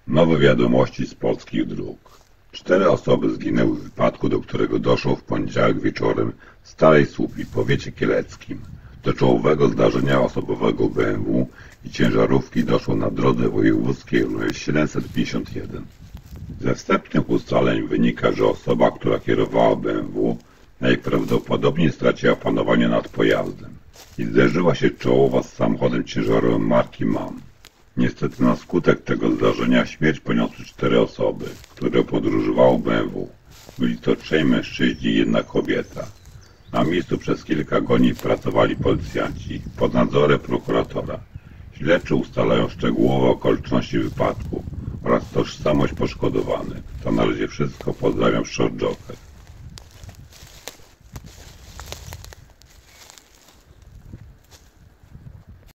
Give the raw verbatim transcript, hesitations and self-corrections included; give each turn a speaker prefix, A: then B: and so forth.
A: Nowe wiadomości z polskich dróg. Cztery osoby zginęły w wypadku, do którego doszło w poniedziałek wieczorem w Starej Słupii w powiecie kieleckim. Do czołowego zdarzenia osobowego B M W i ciężarówki doszło na drodze wojewódzkiej numer siedemset pięćdziesiąt jeden. Ze wstępnych ustaleń wynika, że osoba, która kierowała B M W, najprawdopodobniej straciła panowanie nad pojazdem i zderzyła się czołowo z samochodem ciężarowym marki M A M. Niestety na skutek tego zdarzenia śmierć poniosły cztery osoby, które podróżowały B M W. Byli to trzej mężczyźni i jedna kobieta. Na miejscu przez kilka godzin pracowali policjanci pod nadzorem prokuratora. Śledczy ustalają szczegółowe okoliczności wypadku oraz tożsamość poszkodowanych. To na razie wszystko. Pozdrawiam, Short Joker.